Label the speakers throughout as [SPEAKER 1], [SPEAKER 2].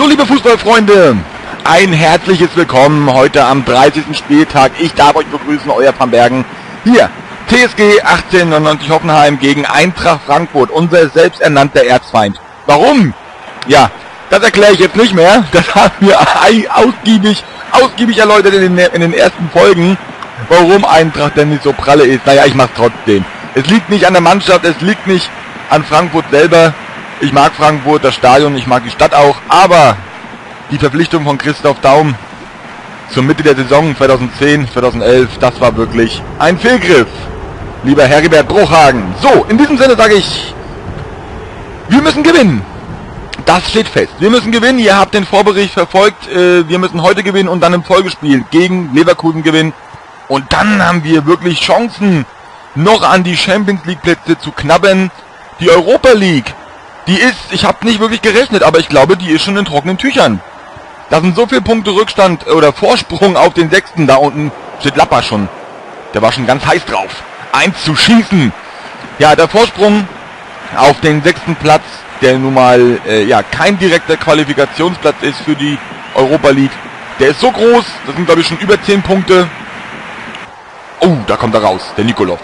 [SPEAKER 1] So, liebe Fußballfreunde, ein herzliches Willkommen heute am 30. Spieltag. Ich darf euch begrüßen, euer Van Bergen. Hier, TSG 1899 Hoffenheim gegen Eintracht Frankfurt, unser selbsternannter Erzfeind. Warum? Ja, das erkläre ich jetzt nicht mehr. Das haben wir ausgiebig erläutert in den ersten Folgen, warum Eintracht denn nicht so pralle ist. Naja, ich mach's trotzdem. Es liegt nicht an der Mannschaft, es liegt nicht an Frankfurt selber. Ich mag Frankfurt, das Stadion, ich mag die Stadt auch, aber die Verpflichtung von Christoph Daum zur Mitte der Saison 2010, 2011, das war wirklich ein Fehlgriff, lieber Heribert Bruchhagen. So, in diesem Sinne sage ich, wir müssen gewinnen. Das steht fest. Wir müssen gewinnen, ihr habt den Vorbericht verfolgt, wir müssen heute gewinnen und dann im Folgespiel gegen Leverkusen gewinnen. Und dann haben wir wirklich Chancen, noch an die Champions League Plätze zu knabbern. Die Europa League, die ist, ich habe nicht wirklich gerechnet, aber ich glaube, die ist schon in trockenen Tüchern. Da sind so viele Punkte Rückstand oder Vorsprung auf den 6. Da unten steht Lappa schon. Der war schon ganz heiß drauf. 1 zu schießen. Ja, der Vorsprung auf den 6. Platz, der nun mal ja kein direkter Qualifikationsplatz ist für die Europa League. Der ist so groß, das sind glaube ich schon über 10 Punkte. Oh, da kommt er raus, der Nikolov.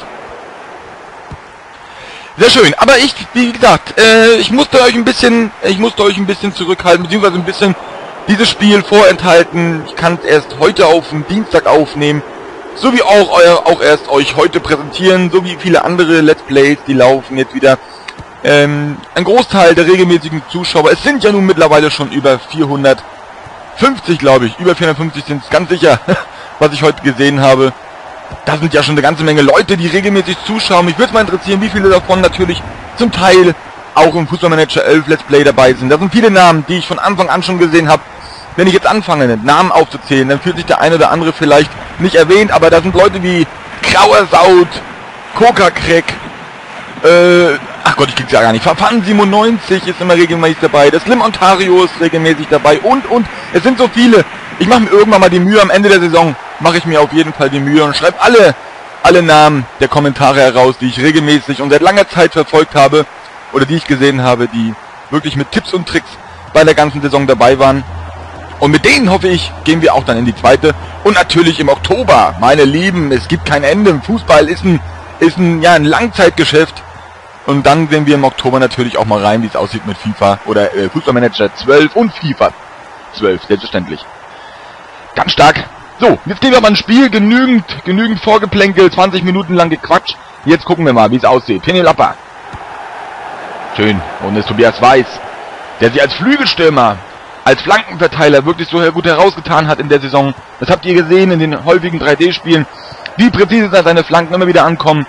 [SPEAKER 1] Sehr schön, aber ich, wie gesagt, ich musste euch ein bisschen zurückhalten, beziehungsweise ein bisschen dieses Spiel vorenthalten. Ich kann es erst heute auf den Dienstag aufnehmen, so wie auch erst euch heute präsentieren, so wie viele andere Let's Plays, die laufen jetzt wieder. Ein Großteil der regelmäßigen Zuschauer, es sind ja nun mittlerweile schon über 450, glaube ich, über 450 sind es ganz sicher, was ich heute gesehen habe. Da sind ja schon eine ganze Menge Leute, die regelmäßig zuschauen. Mich würde es mal interessieren, wie viele davon natürlich zum Teil auch im Fußballmanager 11 Let's Play dabei sind. Da sind viele Namen, die ich von Anfang an schon gesehen habe. Wenn ich jetzt anfange, Namen aufzuzählen, dann fühlt sich der eine oder andere vielleicht nicht erwähnt, aber da sind Leute wie Grauer Saut, Coca Crack, ach Gott, ich krieg's ja gar nicht. Verfan 97 ist immer regelmäßig dabei, der Slim Ontario ist regelmäßig dabei und. Es sind so viele. Ich mache mir irgendwann mal die Mühe, am Ende der Saison mache ich mir auf jeden Fall die Mühe und schreibe alle Namen der Kommentare heraus, die ich regelmäßig und seit langer Zeit verfolgt habe oder die ich gesehen habe, die wirklich mit Tipps und Tricks bei der ganzen Saison dabei waren. Und mit denen, hoffe ich, gehen wir auch dann in die zweite. Und natürlich im Oktober, meine Lieben, es gibt kein Ende. Fußball ist ein Langzeitgeschäft. Und dann sehen wir im Oktober natürlich auch mal rein, wie es aussieht mit FIFA oder Fußballmanager 12 und FIFA 12, selbstverständlich. Ganz stark. So, jetzt gehen wir mal ein Spiel, genügend Vorgeplänkel, 20 Minuten lang gequatscht. Jetzt gucken wir mal, wie es aussieht. Penny Lappa. Schön. Und ist Tobias Weiß, der sich als Flügelstürmer, als Flankenverteiler wirklich so gut herausgetan hat in der Saison. Das habt ihr gesehen in den häufigen 3D-Spielen, wie präzise da seine Flanken immer wieder ankommen.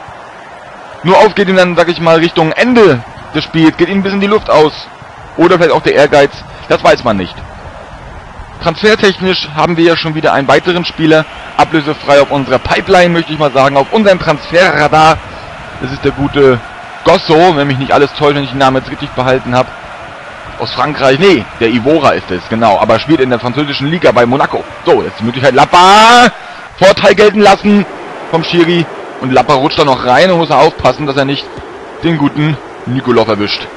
[SPEAKER 1] Nur auf geht ihm dann, sag ich mal, Richtung Ende des Spiels, geht ihm ein bisschen die Luft aus. Oder vielleicht auch der Ehrgeiz, das weiß man nicht. Transfertechnisch haben wir ja schon wieder einen weiteren Spieler, ablösefrei auf unserer Pipeline, möchte ich mal sagen, auf unserem Transferradar. Das ist der gute Gosso, wenn mich nicht alles täuscht, wenn ich den Namen jetzt richtig behalten habe. Aus Frankreich, nee, der Ivora ist es, genau, aber spielt in der französischen Liga bei Monaco. So, jetzt die Möglichkeit, Lappa, Vorteil gelten lassen vom Schiri. Und Lappa rutscht da noch rein und muss aufpassen, dass er nicht den guten Nikolov erwischt.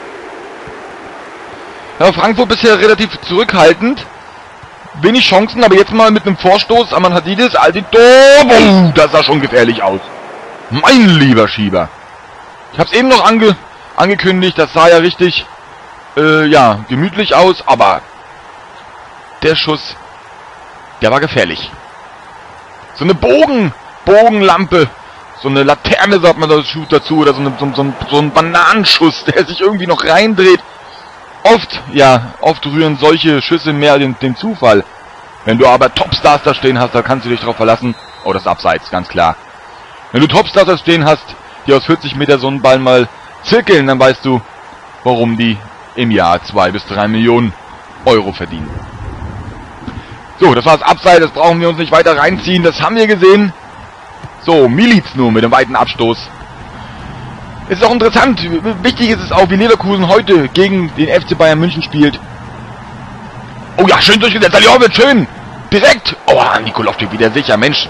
[SPEAKER 1] Ja, Frankfurt bisher relativ zurückhaltend. Wenig Chancen, aber jetzt mal mit einem Vorstoß. Aman Hadidis, oh, das sah schon gefährlich aus. Mein lieber Schieber. Ich habe es eben noch angekündigt, das sah ja richtig, ja, gemütlich aus, aber der Schuss, der war gefährlich. So eine Bogenlampe, so eine Laterne, sagt man dazu, oder so ein Bananenschuss, der sich irgendwie noch reindreht. Oft rühren solche Schüsse mehr den Zufall. Wenn du aber Topstars da stehen hast, da kannst du dich drauf verlassen. Oh, das ist abseits, ganz klar. Wenn du Topstars da stehen hast, die aus 40 Meter so einen Ball mal zirkeln, dann weißt du, warum die im Jahr 2 bis 3 Millionen Euro verdienen. So, das war's abseits, das brauchen wir uns nicht weiter reinziehen, das haben wir gesehen. So, Milic nur mit dem weiten Abstoß. Es ist auch interessant, wichtig ist es auch, wie Leverkusen heute gegen den FC Bayern München spielt. Oh ja, schön durchgesetzt, Salihowicz, schön, direkt. Oh, Nikolov steht wieder sicher, Mensch.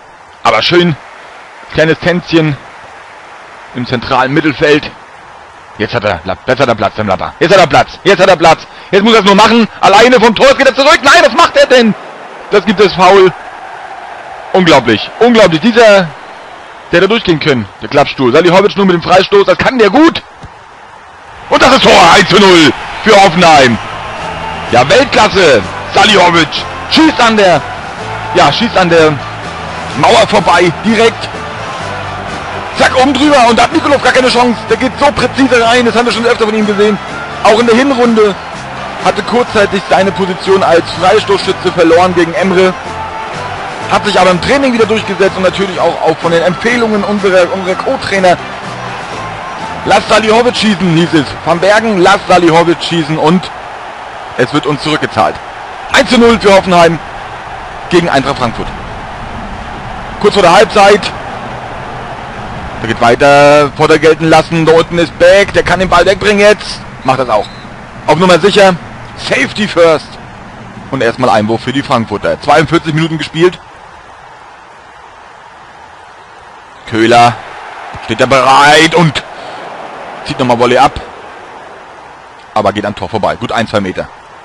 [SPEAKER 1] Aber schön, kleines Tänzchen im zentralen Mittelfeld. Jetzt hat er Platz, dem Lapper. Jetzt hat er Platz. Jetzt muss er es nur machen. Alleine vom Tor, jetzt geht er zurück. Nein, was macht er denn? Das gibt es Foul. Unglaublich. Dieser, der da durchgehen können. Der Klappstuhl. Salihovic nur mit dem Freistoß. Das kann der gut. Und das ist Tor. 1:0 für Hoffenheim. Ja, Weltklasse. Salihovic schießt an der Mauer vorbei. Direkt. Zack, oben drüber. Und da hat Nikolov gar keine Chance. Der geht so präzise rein. Das haben wir schon öfter von ihm gesehen. Auch in der Hinrunde hatte kurzzeitig seine Position als Freistoßschütze verloren gegen Emre. Hat sich aber im Training wieder durchgesetzt und natürlich auch von den Empfehlungen unserer Co-Trainer. Lass Salihovic schießen, hieß es. Van Bergen, lass Salihovic schießen und es wird uns zurückgezahlt. 1:0 für Hoffenheim gegen Eintracht Frankfurt. Kurz vor der Halbzeit. Da geht weiter, Vorteil gelten lassen. Da unten ist Beck, der kann den Ball wegbringen jetzt. Macht das auch. Auf Nummer sicher. Safety first. Und erstmal Einwurf für die Frankfurter. 42 Minuten gespielt. Köhler steht da bereit und zieht nochmal Volley ab. Aber geht am Tor vorbei. Gut 1-2 Meter.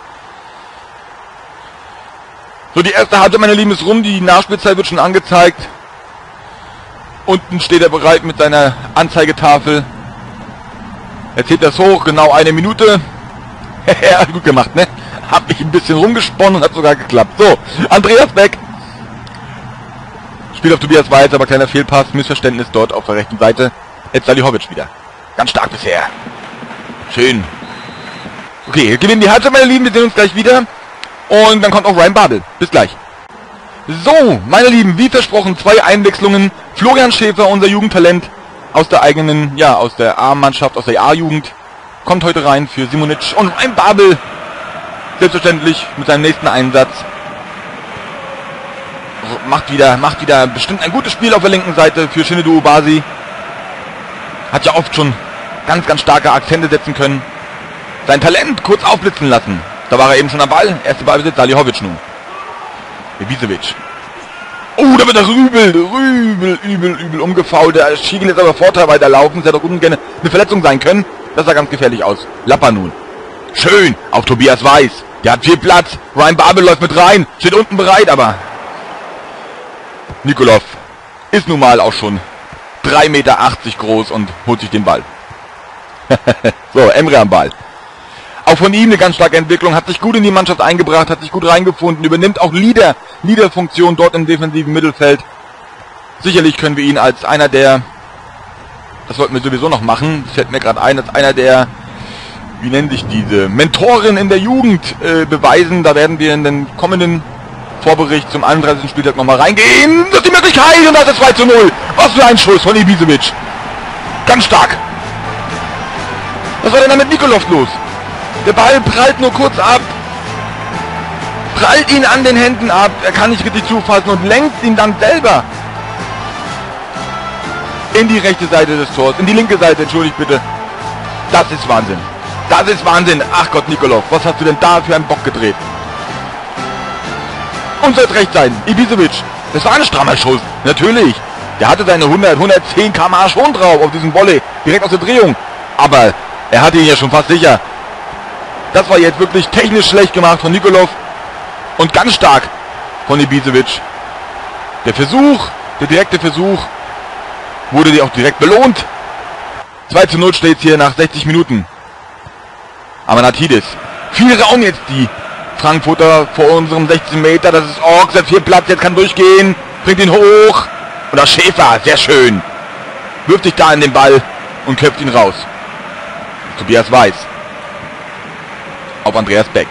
[SPEAKER 1] So, die erste Halbzeit, meine Lieben, ist rum. Die Nachspielzeit wird schon angezeigt. Unten steht er bereit mit seiner Anzeigetafel. Er zählt das hoch. Genau 1 Minute. Ja, gut gemacht, ne? Hab mich ein bisschen rumgesponnen und hat sogar geklappt. So, Andreas Beck. Spielt auf Tobias Weiß, aber kleiner Fehlpass. Missverständnis dort auf der rechten Seite. Jetzt Salihovic wieder. Ganz stark bisher. Schön. Okay, wir gewinnen die Halbzeit, meine Lieben. Wir sehen uns gleich wieder. Und dann kommt auch Ryan Babel. Bis gleich. So, meine Lieben, wie versprochen, 2 Einwechslungen. Florian Schäfer, unser Jugendtalent aus der eigenen, aus der A-Mannschaft, aus der A-Jugend, kommt heute rein für Simonic. Und Ryan Babel, selbstverständlich, mit seinem nächsten Einsatz. Macht wieder bestimmt ein gutes Spiel auf der linken Seite für Shinedou Obasi. Hat ja oft schon ganz starke Akzente setzen können. Sein Talent kurz aufblitzen lassen. Da war er eben schon am Ball. Erste Ballbesitz, Salihovic nun. Ibisevic. Oh, da wird er übel umgefault. Der Schiegel ist aber Vorteil weiterlaufen. Es hätte auch gut gerne eine Verletzung sein können. Das sah ganz gefährlich aus. Lapper nun. Schön auf Tobias Weiß. Der hat viel Platz. Ryan Babel läuft mit rein. Steht unten bereit, aber Nikolov ist nun mal auch schon 3,80 Meter groß und holt sich den Ball. So, Emre am Ball. Auch von ihm eine ganz starke Entwicklung, hat sich gut in die Mannschaft eingebracht, hat sich gut reingefunden, übernimmt auch Leader-Funktion dort im defensiven Mittelfeld. Sicherlich können wir ihn als einer der, das wollten wir sowieso noch machen, das fällt mir gerade ein, als einer der, wie nennen sich diese, Mentoren in der Jugend beweisen. Da werden wir in den kommenden Vorbericht zum 31. Spieltag nochmal reingehen. Das ist die Möglichkeit und das ist 2:0. Was für ein Schuss von Ibisevic. Ganz stark. Was war denn da mit Nikolov los? Der Ball prallt nur kurz ab. Prallt ihn an den Händen ab. Er kann nicht richtig zufassen und lenkt ihn dann selber in die rechte Seite des Tors. In die linke Seite, entschuldigt bitte. Das ist Wahnsinn. Das ist Wahnsinn. Ach Gott, Nikolov, was hast du denn da für einen Bock gedreht? Und soll recht sein. Ibisevic. Das war ein strammer Schuss. Natürlich. Der hatte seine 110 km/h schon drauf auf diesen Volley. Direkt aus der Drehung. Aber er hatte ihn ja schon fast sicher. Das war jetzt wirklich technisch schlecht gemacht von Nikolov. Und ganz stark von Ibisevic. Der direkte Versuch, wurde dir auch direkt belohnt. 2:0 steht hier nach 60 Minuten. Amanatidis. Viel Raum jetzt die Frankfurter vor unserem 16 Meter. Das ist Orks, hat viel Platz, jetzt kann durchgehen. Bringt ihn hoch. Und das Schäfer, sehr schön. Wirft sich da in den Ball und köpft ihn raus. Tobias Weiß. Auf Andreas Beck.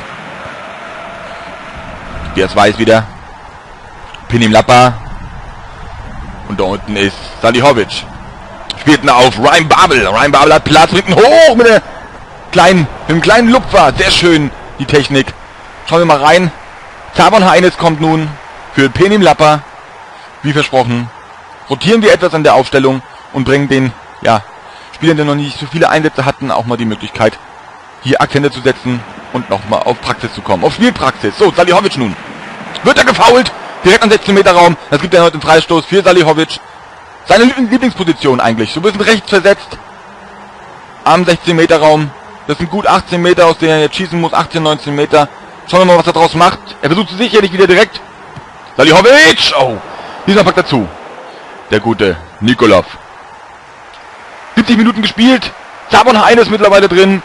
[SPEAKER 1] Tobias Weiß wieder. Pinim Lappa. Und da unten ist Salihovic. Spielt ihn auf Ryan Babel. Ryan Babel hat Platz, bringt ihn hoch mit einem kleinen Lupfer. Sehr schön die Technik. Schauen wir mal rein. Zavon Heines kommt nun für Pinim Lappa. Wie versprochen. Rotieren wir etwas an der Aufstellung und bringen den Spielern, die noch nicht so viele Einsätze hatten, auch mal die Möglichkeit, hier Akzente zu setzen und nochmal auf Praxis zu kommen. Auf Spielpraxis. So, Salihovic nun. Wird er gefoult? Direkt am 16 Meter Raum. Das gibt er heute einen Freistoß für Salihovic. Seine Lieblingsposition eigentlich. So ein bisschen rechts versetzt. am 16-Meter-Raum. Das sind gut 18 Meter, aus denen er jetzt schießen muss. 18, 19 Meter. Schauen wir mal, was er draus macht. Er versucht sicherlich wieder direkt. Salihovic! Oh, diesmal packt er zu. Der gute Nikolov. 70 Minuten gespielt. Sabon Hein ist mittlerweile drin.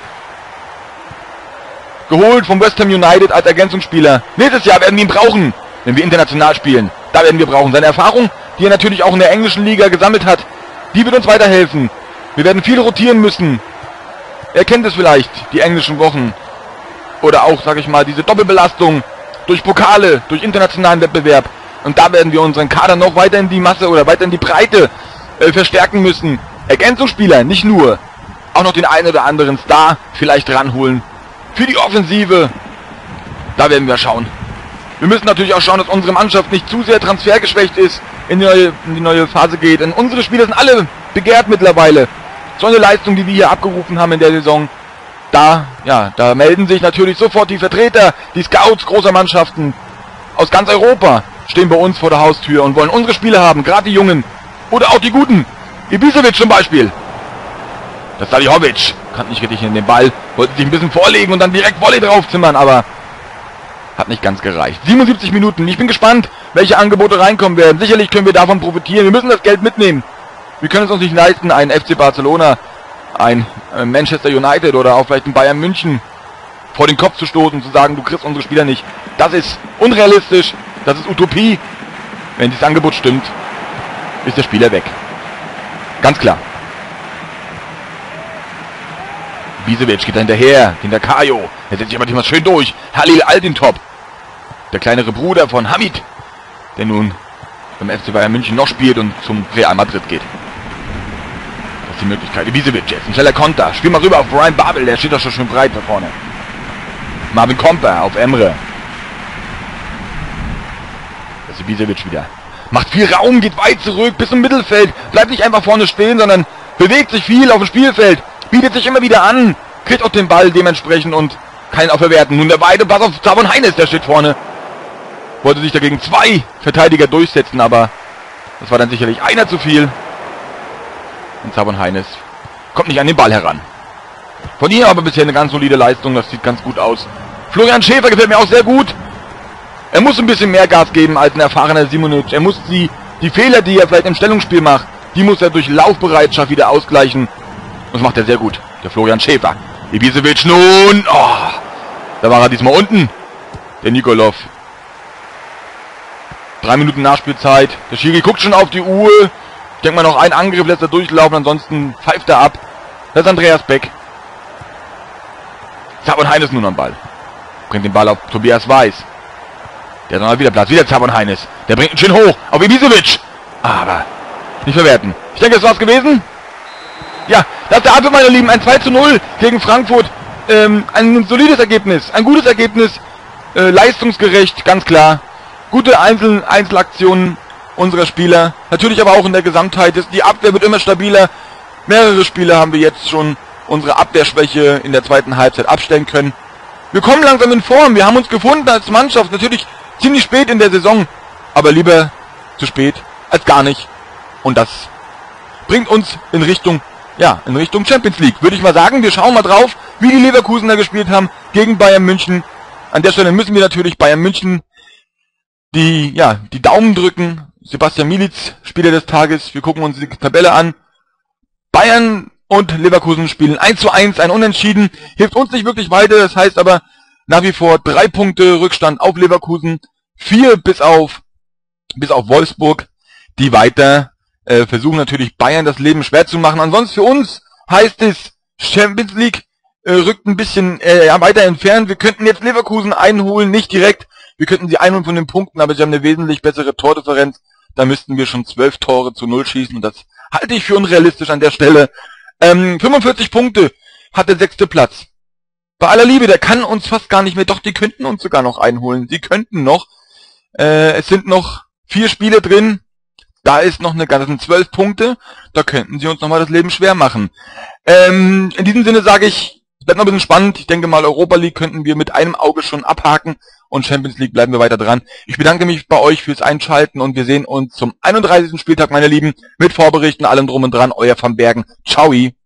[SPEAKER 1] Geholt vom West Ham United als Ergänzungsspieler. Nächstes Jahr werden wir ihn brauchen, wenn wir international spielen. Da werden wir brauchen. Seine Erfahrung, die er natürlich auch in der englischen Liga gesammelt hat, die wird uns weiterhelfen. Wir werden viel rotieren müssen. Er kennt es vielleicht, die englischen Wochen. Oder auch, sag ich mal, diese Doppelbelastung durch Pokale, durch internationalen Wettbewerb. Und da werden wir unseren Kader noch weiter in die Masse oder weiter in die Breite verstärken müssen. Ergänzungsspieler, nicht nur. Auch noch den einen oder anderen Star vielleicht ranholen. Für die Offensive, da werden wir schauen. Wir müssen natürlich auch schauen, dass unsere Mannschaft nicht zu sehr transfergeschwächt ist, in die neue Phase geht. Denn unsere Spieler sind alle begehrt mittlerweile. So eine Leistung, die wir hier abgerufen haben in der Saison, da melden sich natürlich sofort die Vertreter, die Scouts großer Mannschaften aus ganz Europa, stehen bei uns vor der Haustür und wollen unsere Spieler haben, gerade die Jungen oder auch die Guten. Ibisevic zum Beispiel. Das Salihovic kann nicht richtig in den Ball, wollte sich ein bisschen vorlegen und dann direkt Volley draufzimmern, aber hat nicht ganz gereicht. 77 Minuten, ich bin gespannt, welche Angebote reinkommen werden. Sicherlich können wir davon profitieren, wir müssen das Geld mitnehmen. Wir können es uns nicht leisten, einen FC Barcelona, ein Manchester United oder auch vielleicht ein Bayern München vor den Kopf zu stoßen und zu sagen, du kriegst unsere Spieler nicht. Das ist unrealistisch, das ist Utopie. Wenn dieses Angebot stimmt, ist der Spieler weg. Ganz klar. Ibisevic geht da hinterher, hinter Kajo. Er setzt sich aber nicht mal schön durch. Halil Altintop, der kleinere Bruder von Hamid, der nun beim FC Bayern München noch spielt und zum Real Madrid geht. Das ist die Möglichkeit. Ibisevic jetzt, ein schneller Konter. Spiel mal rüber auf Brian Babel, der steht doch schon schön breit da vorne. Marvin Komper auf Emre. Das ist Ibisevic wieder. Macht viel Raum, geht weit zurück bis zum Mittelfeld. Bleibt nicht einfach vorne stehen, sondern bewegt sich viel auf dem Spielfeld. Bietet sich immer wieder an. Kriegt auch den Ball dementsprechend und kann ihn auch verwerten. Nun der weite Pass auf Sabon Heines, der steht vorne. Wollte sich dagegen 2 Verteidiger durchsetzen, aber das war dann sicherlich einer zu viel. Und Sabon Heines kommt nicht an den Ball heran. Von ihm aber bisher eine ganz solide Leistung, das sieht ganz gut aus. Florian Schäfer gefällt mir auch sehr gut. Er muss ein bisschen mehr Gas geben als ein erfahrener Simonic. Er muss die Fehler, die er vielleicht im Stellungsspiel macht, die muss er durch Laufbereitschaft wieder ausgleichen. Das macht er sehr gut, der Florian Schäfer. Ibisevic nun. Oh, da war er diesmal unten. Der Nikolov. 3 Minuten Nachspielzeit. Der Schiri guckt schon auf die Uhr. Ich denke mal, noch einen Angriff lässt er durchlaufen, ansonsten pfeift er ab. Das ist Andreas Beck. Sabon Heines nun am Ball. Bringt den Ball auf Tobias Weiß. Der hat noch wieder Platz. Wieder Sabon Heines. Der bringt ihn schön hoch auf Ibisevic. Aber nicht verwerten. Ich denke, das war's gewesen. Ja, das ist der Abwehr, meine Lieben. Ein 2:0 gegen Frankfurt. Ein solides Ergebnis. Ein gutes Ergebnis. Leistungsgerecht, ganz klar. Gute Einzelaktionen unserer Spieler. Natürlich aber auch in der Gesamtheit. Die Abwehr wird immer stabiler. Mehrere Spiele haben wir jetzt schon unsere Abwehrschwäche in der zweiten Halbzeit abstellen können. Wir kommen langsam in Form. Wir haben uns gefunden als Mannschaft. Natürlich ziemlich spät in der Saison. Aber lieber zu spät als gar nicht. Und das bringt uns in Richtung Champions League. Würde ich mal sagen, wir schauen mal drauf, wie die Leverkusener gespielt haben gegen Bayern München. An der Stelle müssen wir natürlich Bayern München die Daumen drücken. Sebastian Milic, Spieler des Tages. Wir gucken uns die Tabelle an. Bayern und Leverkusen spielen 1:1, ein Unentschieden. Hilft uns nicht wirklich weiter. Das heißt aber nach wie vor 3 Punkte Rückstand auf Leverkusen. 4 bis auf Wolfsburg, die weiter versuchen natürlich Bayern das Leben schwer zu machen. Ansonsten für uns heißt es, Champions League rückt ein bisschen weiter entfernt. Wir könnten jetzt Leverkusen einholen, nicht direkt. Wir könnten sie einholen von den Punkten, aber sie haben eine wesentlich bessere Tordifferenz. Da müssten wir schon 12 Tore zu 0 schießen und das halte ich für unrealistisch an der Stelle. 45 Punkte hat der 6. Platz. Bei aller Liebe, der kann uns fast gar nicht mehr. Doch, die könnten uns sogar noch einholen. Die könnten noch. Es sind noch 4 Spiele drin. Da ist noch eine ganze 12 Punkte. Da könnten sie uns nochmal das Leben schwer machen. In diesem Sinne sage ich, es bleibt noch ein bisschen spannend. Ich denke mal, Europa League könnten wir mit einem Auge schon abhaken. Und Champions League bleiben wir weiter dran. Ich bedanke mich bei euch fürs Einschalten und wir sehen uns zum 31. Spieltag, meine Lieben. Mit Vorberichten, allem drum und dran. Euer Van Bergen. Ciao.